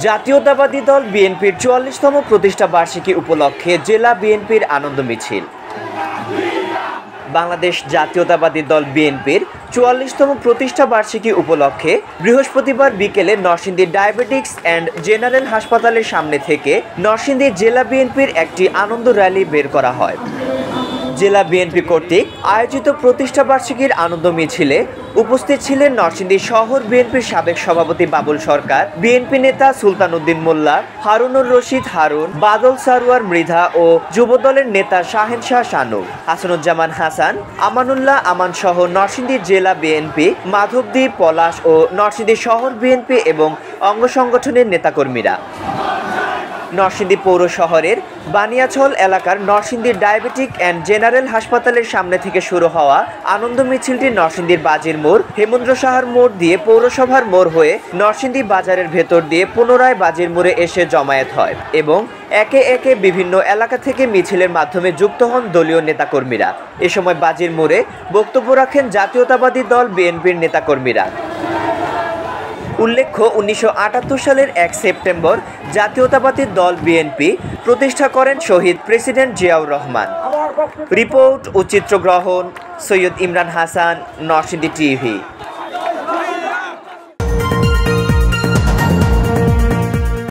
জাতীয়তাবাদী দল বিএনপির ৪৪তম প্রতিষ্ঠা বার্ষিকী উপলক্ষে জেলা বিএনপির আনন্দ মিছিল। বাংলাদেশ জাতীয়তাবাদী দল বিএনপির ৪৪তম প্রতিষ্ঠা বার্ষিকী উপলক্ষে বৃহস্পতিবার বিকেলে নরসিংদী ডায়াবেটিক্স অ্যান্ড জেনারেল হাসপাতালের সামনে থেকে নরসিংদী জেলা বিএনপির একটি আনন্দ র্যালি বের করা হয়। জেলা বিএনপি কর্তৃক আয়োজিত প্রতিষ্ঠা বার্ষিকীর আনন্দ মিছিলে উপস্থিত ছিলেন নরসিংদী শহর বিএনপির সাবেক সভাপতি বাবুল সরকার, বিএনপি নেতা সুলতান উদ্দিন মোল্লা, হারুনুর রশিদ হারুন, বাদল সারোয়ার মৃধা ও যুবদলের নেতা শাহেন শাহ শানু, হাসানুজ্জামান হাসান, আমানুল্লাহ আমান সহ নরসিংদী জেলা বিএনপি, মাধবদী, পলাশ ও নরসিংদী শহর বিএনপি এবং অঙ্গ সংগঠনের নেতাকর্মীরা। নরসিংদী পৌর শহরের বানিয়াছল এলাকার নরসিংদী ডায়াবেটিক অ্যান্ড জেনারেল হাসপাতালের সামনে থেকে শুরু হওয়া আনন্দ মিছিলটি নরসিংদীর বাজির মোড়, হেমন্দ্র সাহার মোড় দিয়ে পৌরসভার মোড় হয়ে নরসিংদী বাজারের ভেতর দিয়ে পুনরায় বাজির মোড়ে এসে জমায়েত হয় এবং একে একে বিভিন্ন এলাকা থেকে মিছিলের মাধ্যমে যুক্ত হন দলীয় নেতাকর্মীরা। এ সময় বাজির মোড়ে বক্তব্য রাখেন জাতীয়তাবাদী দল বিএনপির নেতাকর্মীরা। উল্লেখ্য, ১৯৭৮ সালের ১ সেপ্টেম্বর জাতীয়তাবাদী দল বিএনপি প্রতিষ্ঠা করেন শহীদ প্রেসিডেন্ট জিয়াউর রহমান। রিপোর্ট ও চিত্রগ্রহণ সৈয়দ ইমরান হাসান, নরসিংদী টিভি।